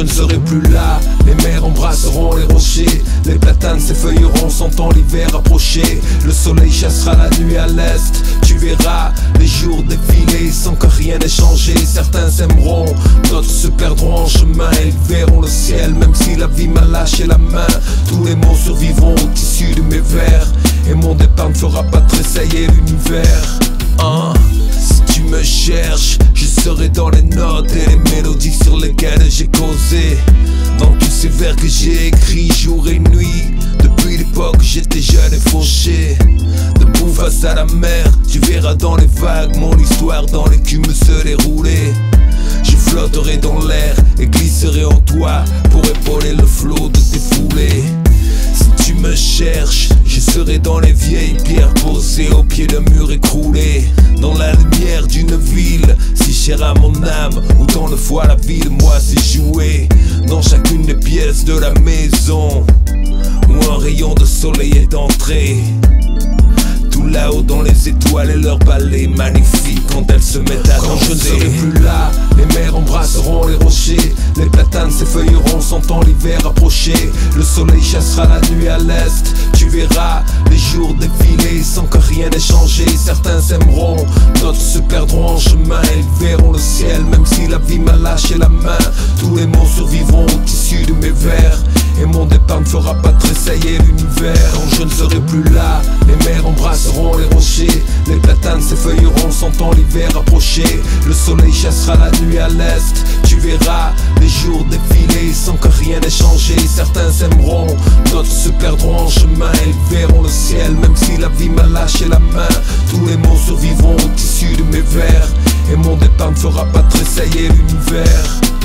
serai plus là. Les mers embrasseront les rochers, les platanes s'effeuilleront sentant l'hiver approcher. Le soleil chassera la nuit à l'est, tu verras les jours défiler sans que rien n'ait changé. Certains s'aimeront, d'autres se perdront en chemin. Ils verront le ciel même si la vie m'a lâché la main. Tous les mots survivront au tissu de mes vers, et mon départ ne fera pas tressailler l'univers. Si tu me cherches, je serai dans les notes et les mélodies sur lesquelles j'ai causé. Dans tous ces vers que j'ai écrits jour et nuit, depuis l'époque où j'étais jeune et fauché. Debout face à la mer, tu verras dans les vagues mon histoire dans l'écume se dérouler. Je flotterai dans l'air et glisserai en toi pour épauler le flot de tes foulées. Si tu me cherches, je serai dans les vieilles pierres posées au pied d'un mur écroulé. Dans la lumière d'une ville si chère à mon âme, où dans le foie la vie de moi s'est jouée. Dans chacune des pièces de la maison où un rayon de soleil est entré. Tout là-haut dans les étoiles et leur ballet magnifique quand elles se mettent à danser. Quand je ne serai plus là, les mers embrasseront les rochers, les platanes s'effeuilleront sentant l'hiver approcher. Le soleil chassera la nuit à l'est, tu verras les jours défiler sans que rien n'ait changé. Certains s'aimeront, d'autres se perdront en chemin. Ils verront le ciel même si la vie m'a lâché la main. Tous les mots survivront au tissu de mes vers, et mon départ ne fera pas tressailler l'univers. Quand je ne serai plus là, les mers embrasseront les rochers, les platanes s'effeuilleront sentant l'hiver approcher. Le soleil chassera la nuit à l'est, tu verras les jours défiler sans que rien n'ait changé. Certains s'aimeront, d'autres se perdront en chemin. Ils verront le ciel même si la vie m'a lâché la main. Tous les mots survivront au tissu de mes vers, et mon départ ne fera pas tressailler l'univers.